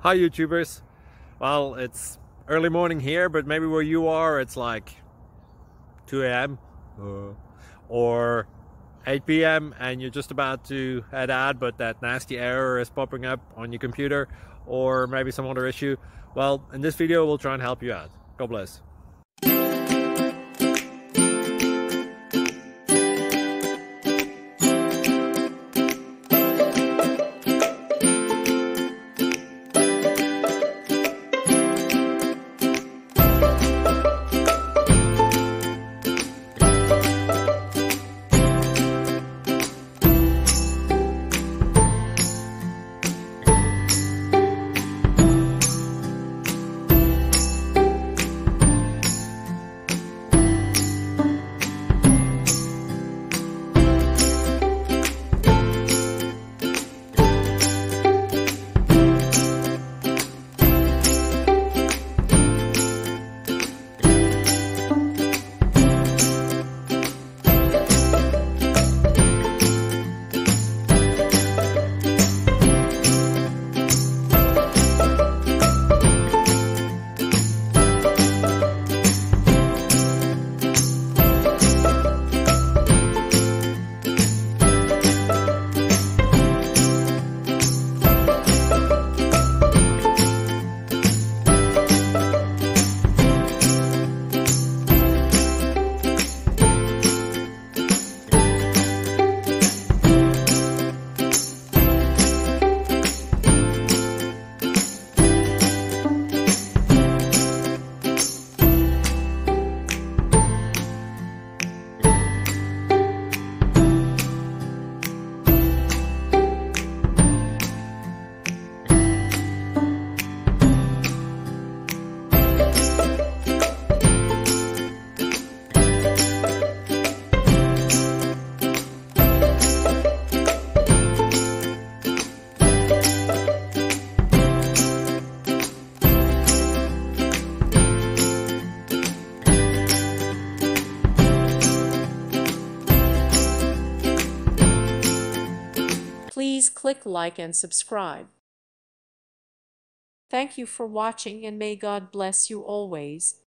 Hi YouTubers. Well, it's early morning here, but maybe where you are it's like 2 a.m. or 8 p.m. and you're just about to head out, but that nasty error is popping up on your computer, or maybe some other issue. Well, in this video we'll try and help you out. God bless. Please click like and subscribe. Thank you for watching, and may God bless you always.